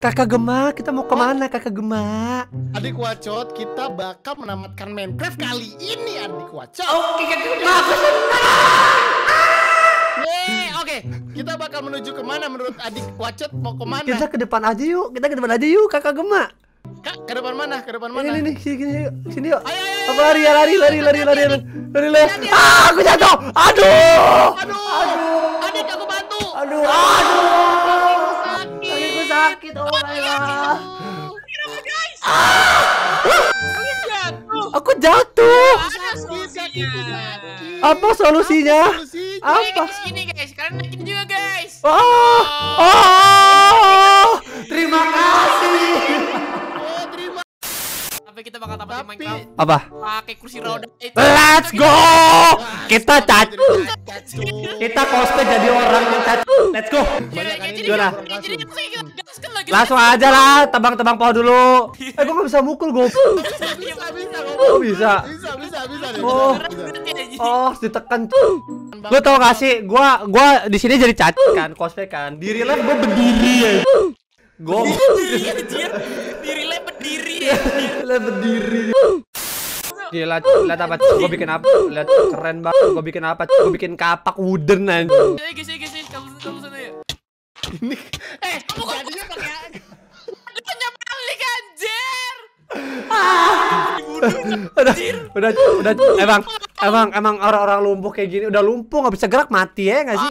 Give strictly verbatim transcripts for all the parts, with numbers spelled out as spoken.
Kakak Gema, kita mau kemana Kakak Gema? Adik Wacot, kita bakal menamatkan Minecraft kali ini, Adik Wacot. Oke Kakak Gema, aku senang. Yeay, oke. Kita bakal menuju kemana menurut Adik Wacot? Mau kemana? Kita ke depan aja yuk, kita ke depan aja yuk Kakak Gema. Kak, ke depan mana? Ke depan mana? Ini nih, sini, sini yuk, sini yuk. Ayo, ayo, Aku lari ya, lari, lari, lari, lari, lari, lari, lari. Ah, aku jatuh. Aduh. Aduh. Adik, aku bantu. Aduh, aduh. Sakit. Kakiku sakit, oh my god. Kenapa guys? Kalian jatuh. Aku jatuh. Sakit, kakiku sakit. Apa solusinya? Solusinya. Apa? Guys, gini guys, kalian naikin juga guys. Oh, oh, terima kasih. Oh, terima. Tapi kita bakal tamat di Tapi Minecraft Apa? pakai kursi roda itu. Let's go. Kita cat. Cacuk. Kita cosplay jadi orang yang cat. Let's go. Banyak kan ini. Gimana? Jadi kita gaskan lagi. Langsung aja lah, tebang-tebang pohon dulu. Eh, gua nggak bisa mukul gua. Bisa, bisa, bisa. Oh, bisa. Bisa, bisa, bisa deh. Oh. Bisa. Oh, ditekan. Gua tau gak sih, gua gua di sini jadi cat kan, cosplay kan. Di real life gua berdiri ya. Gua Di relay berdiri ya. Lah berdiri. Gila, lihat apa? Gua bikin apa? Lihat keren banget. Gua bikin apa? Gua bikin kapak wooden anjing. Ayo guys, ayo guys, ayo. kamu kamu sana ya. Ini eh jadinya pakai Punya balik anjir. Udah, udah, udah, emang, emang, emang orang-orang lumpuh kayak gini udah lumpuh nggak bisa gerak mati ya nggak sih?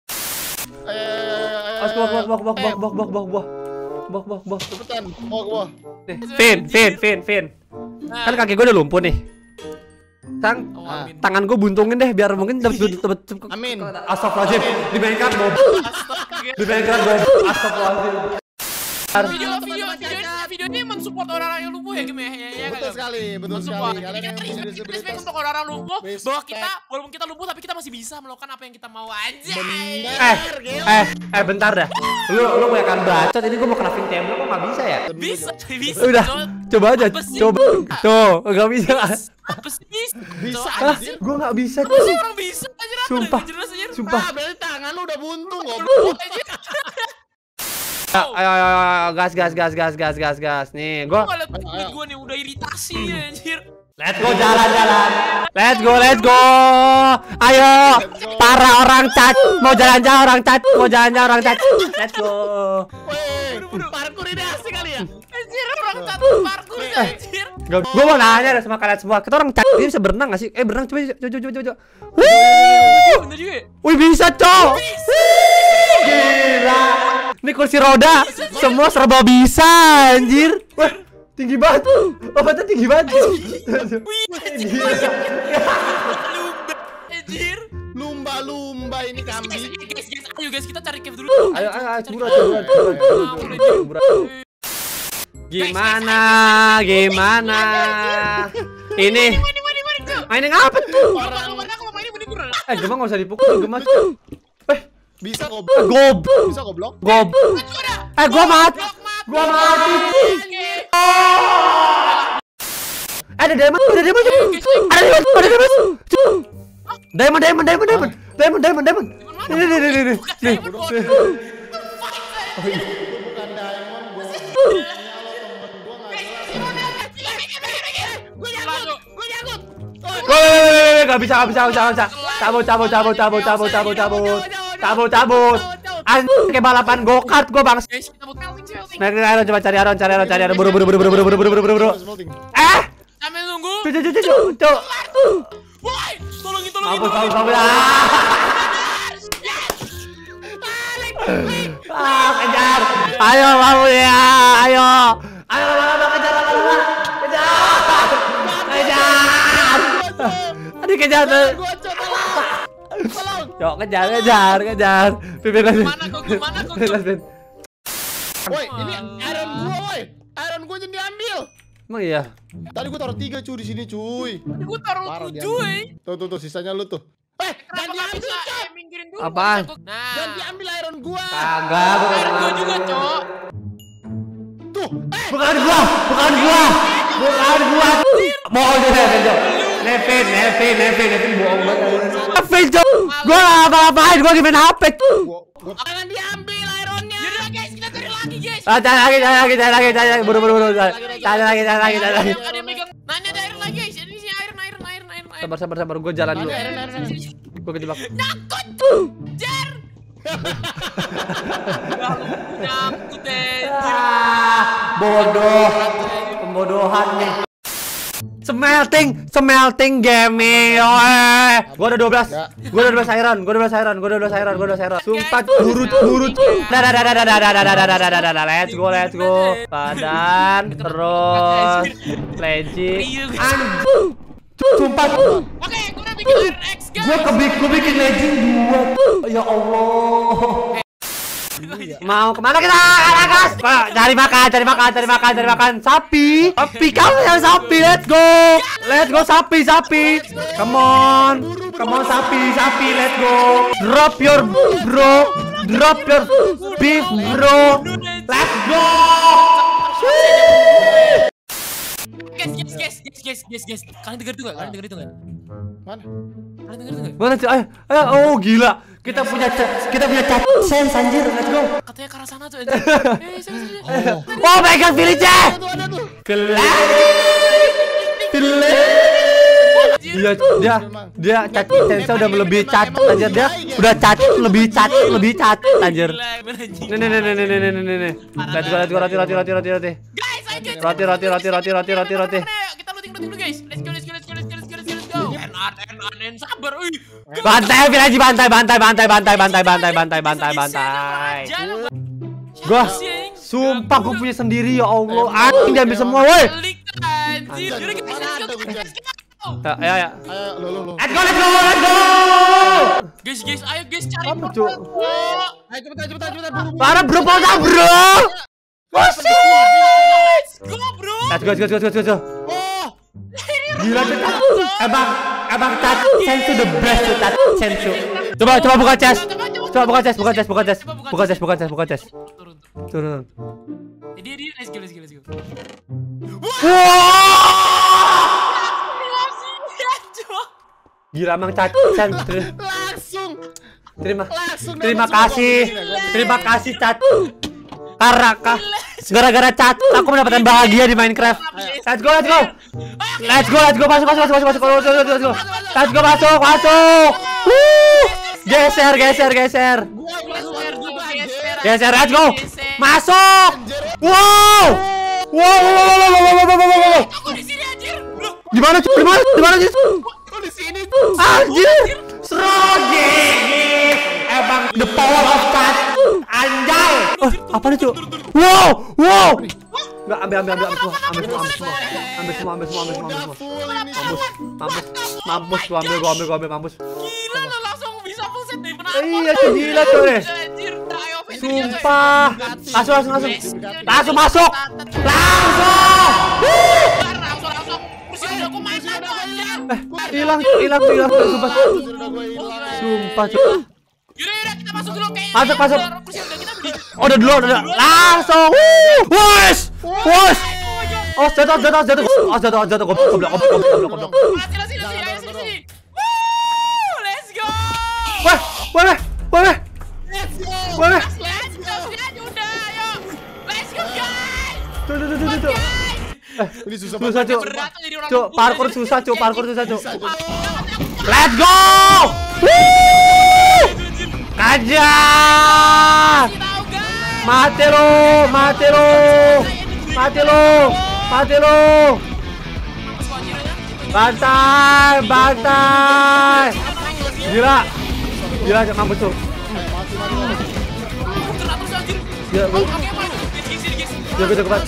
eh Os bok bok bok bok bok bok bok bok bok bok bok bok. cepetan. Oh, gua. Nih, Vin, Vin, Vin, Vin. Kan kaki gue udah lumpuh nih. Tang, Oh, amin. tangan gue buntungin deh biar mungkin dapat dapat. Amin. Astagfirullahaladzim, di Minecraft Bob. Di Minecraft Bob. Astagfirullahaladzim. Video video video video ini mensupport orang-orang yang lumpuh ya Gem ya. Ya, ya, Betul kan? sekali, betul Mensupport. sekali. Kalian Jadi yang kita punya respect disabilitas. untuk orang-orang lumpuh bahwa Respect. kita walaupun kita lumpuh tapi kita masih bisa melakukan apa yang kita mau aja. Bener. Eh, eh, eh, bentar dah. Lu, lu banyak kan bacot. Ini gue mau crafting table kok nggak bisa ya? Bisa, bisa. Udah, Cot. coba aja, Apa sih? coba. Tuh, nggak bisa. Apa sih bisa? Bisa, Cot, Ah, anjir. gue nggak bisa. Apa sih orang bisa anjir? Apa Sumpah. yang jelas anjir? Sumpah. Ah, berarti tangan lu udah buntung goblok. Anjir. Ya, ayo, ayo, ayo, gas, gas, gas, gas, gas, gas, gas. Nih, gue. Gua liat Ayo, ayo. gue nih udah iritasi nih anjir. Let's go jalan-jalan. Let's go, let's go. Ayo, para orang cat mau jalan-jalan orang cat, mau jalan-jalan orang cat. Let's go. Weh, parkour ini asik kali ya? Anjir orang satu parkour anjir. Gue mau nanya deh sama kalian semua. Kita orang cat ini bisa berenang gak sih? Eh, berenang coba, coba, coba, coba, coba. Bener juga ya? Wih, bisa, cok. Gila. Ini kursi roda, semua serba bisa, anjir. Wah, tinggi banget. Obatnya tinggi banget. Wih anjir. Lumba anjir. Lumba-lumba ini kambing. Guys, guys, ayo guys kita cari cave dulu. Ayo, ayo, ayo, cemburan, cemburan, cemburan, cemburan. Gimana, gimana? Ini, Mani mani mani tuh. mainin apa tuh? Orang mana kalau mainin mending kurang. Eh, Gema nggak usah dipukul, Gema. Eh, Bisa goblok. gob, Bisa goblok. gob. Eh, gua mati, gua mati. Ada diamond, ada diamond, ada diamond, ada diamond. Diamond, diamond, diamond, diamond, diamond, diamond, diamond. Ini, ini, ini, ini, nih. Itu bukan diamond, gua. Gue nyangkut, gue nyangkut. Woi, nggak bisa, nggak bisa, nggak bisa, nggak bisa. Cabut, cabut, cabut, cabut, cabut, cabut, cabut, cabut, cabut. Anjir, kayak balapan go-kart gua bang. Guys, kita buat melting melting. Nah, ayo coba cari Aron, cari Aron, cari Aron, buru, buru, buru, buru, buru, buru, buru, buru, buru. Eh, Sambil nunggu. cuy, cuy, cuy, cuy, cuy. Woi, tolongin tolongin. Mampus, mampus, tolongin. mampus. Ah, kejar. Ayo, mau ya, ayo. Ayo, lama-lama kejar, lama-lama. Kejar. Kejar. Aduh, kejar. Gua coba. Tolong. Yuk, kejar, kejar, kejar. Pimpin lagi. Mana kok, gimana kok? Pimpin lagi. Woi, ini iron gua, woi. Iron gua jadi diambil. Emang iya? Tadi gua taruh tiga cuy di sini cuy. Gue taruh Parah tujuh diambil. eh. Tuh tuh tuh sisanya lu tuh. Eh, Kenapa jangan nggak diambil, bisa Cok. eh, minggirin dulu? Apaan? Nah, Jangan diambil iron gua. Kagak, bukan air gue gua. juga, Cok. Tuh, eh. Bukan gua, bukan gua. Bukan gua. Bohong dia, Nevin, Jo. Nevin, Nevin, Nevin, Nevin bohong banget. Nevin, Jo. Gua nggak apa-apain, gua lagi main H P. Gua gua Jangan diambil ironnya. Yaudah guys, kita cari lagi guys. Ah, cari lagi, cari lagi, cari lagi, cari lagi, buru buru buru. Cari lagi, cari lagi, cari lagi. Ada yang megang. Nah, ini ada air lagi, guys. Ini sih air, air, air, air, air. Sabar, sabar, sabar. Gue jalan dulu. Gue kejebak. Nakut tuh, Jar. Nakut deh. Bodoh. Pembodohan nih. Smelting, smelting gaming. Oh, gua udah dua belas. Gua udah dua belas iron, gua udah dua belas iron, gua udah dua belas iron, gua udah dua belas iron. Sumpah burut burut. Dah dah dah dah dah dah dah dah dah dah dah. Let's go, let's go. Padan terus legend. Anjing. Sumpah. Oke, gua udah bikin R X, guys. Gua kebik gua bikin legend dua. Ya Allah. Mau kemana kita? Agas, cari makan, cari makan, cari makan, cari makan. Sapi, sapi, kamu yang sapi. Let's go, let's go, sapi, sapi. Come on, come on, sapi, sapi. Let's go. Drop your bro, drop your beef, bro. Let's go. Guys, guys, guys, guys, guys, guys, guys. Kalian dengar itu nggak? Kalian dengar itu nggak? Mana? Kalian dengar itu nggak? Mana sih? Ayo, ayo, oh gila. Kita punya kita punya cat sense anjir. Let's go. Katanya ke arah sana tuh. Eh, sana sana. Oh my god, village. Kelak. Dia dia dia cat sense udah melebihi cat anjir dia. Udah cat lebih cat lebih cat anjir. Nih nih nih nih nih nih nih nih. Let's go, let's go, roti roti roti roti roti. Guys, ayo guys. Roti roti roti roti roti roti roti. Kita looting looting dulu guys. Let's go, let's go, let's go, let's go, let's go, let's go. Enak, enak, enak, sabar. Uy. Bantai village, bantai bantai bantai bantai bantai bantai bantai bantai bantai. Gua sumpah gua punya sendiri ya Allah. Anjing diambil semua woi. Anjir, yaudah guys, let's go, let's go. Ya ya ya. Ayo, lo lo lo. Let's go, let's go, let's go. Guys, guys, ayo guys cari. Apa tuh? Ayo cepetan cepetan cepetan buru. Para bro, pausa bro. Let's go, bro. Let's go, let's go, let's go, let's go. Oh. Gila kita. Emang emang cat sensu the best tuh cat sensu. Coba coba buka chest. Coba buka chest, buka chest, buka chest. Buka chest, buka chest, buka chest. Turun. Turun. Dia dia let's go, let's go, let's go. Gila emang cat sensu. Langsung. Terima Langsung. terima kasih. Terima kasih cat. Karaka. Gara-gara cat aku mendapatkan bahagia di Minecraft. Let's go, let's go. Let's go, let's go. Masuk, masuk, masuk, masuk, masuk. Let's go, let's go, masuk, masuk. Wuh. Geser, geser, geser. Geser, let's go. Masuk. Wow. Wow, wow, wow, wow, wow, wow, wow, wow. Aku di sini anjir. Di mana, di mana, di mana, Oh di sini. anjir. Seroge. Emang the power of cat. Anjay. Oh, apa nih, Cuk? Wow, wow. Enggak, ambil, ambil, ambil, ambil semua, ambil semua, ambil semua, ambil semua, ambil semua, ambil semua, ambil semua. Mampus, mampus, mampus, gua ambil, gua ambil, gua ambil, mampus. Gila lo langsung bisa full set nih. Iya, gila tuh deh. Anjir, ayo Sumpah. Langsung, langsung, langsung. Langsung masuk. Langsung. Langsung langsung. Kursi udah aku main satu anjir. Eh, hilang, hilang, hilang, sumpah. Sumpah, Cuk. Yaudah, yaudah kita masuk dulu kayak. Masuk, masuk. Kursi udah kita beli. Oh, udah dulu, udah. Langsung. Wes. Wes. Oh, jatuh, jatuh, jatuh. Oh, jatuh, jatuh. Goblok, goblok, goblok, goblok, goblok. Sini, sini, sini, ayo sini, sini. Woo, let's go. Wah, wah, wah. Let's go. Wah. Let's go, guys, udah, ayo. Let's go, guys. Tuh, tuh, tuh, tuh, tuh. Ini susah Susah, Cuk. Berat tuh jadi orang Cuk, lembut, parkour anjir. susah, Cuk. Parkour susah, Cuk. Let's Let's go. Woo! Kajar. Tahu, guys. Mati lo, mati lo. Mati lo, mati lo. Bantai, bantai. Gila. Gila, mampus tuh. Ya, gue ya, gue cepat.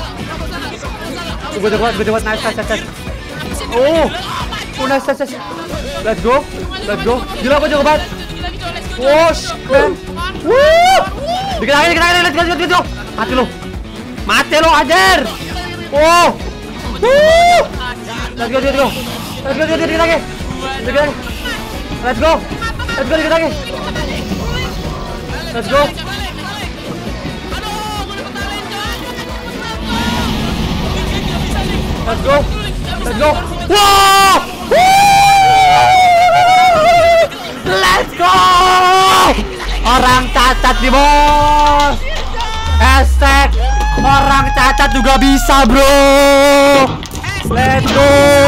Gue cepat, gue cepat. Nice, nice, nice. Oh, oh, nice, nice, nice. Let's go, let's go. Gila, gue cepat. Wosh, man. Woo. Dikit lagi, dikit lagi. Let's go, let's go, let's go. Mati lo. Mati lo, ajar. Oh. Woo. Let's go, let's go. Let's go, dikit lagi. Dikit lagi. Let's go. Let's go, dikit lagi. Let's go. Let's go. Let's go. Wow! Let's go! Orang cacat di bos. Hashtag orang cacat juga bisa bro. Let's go.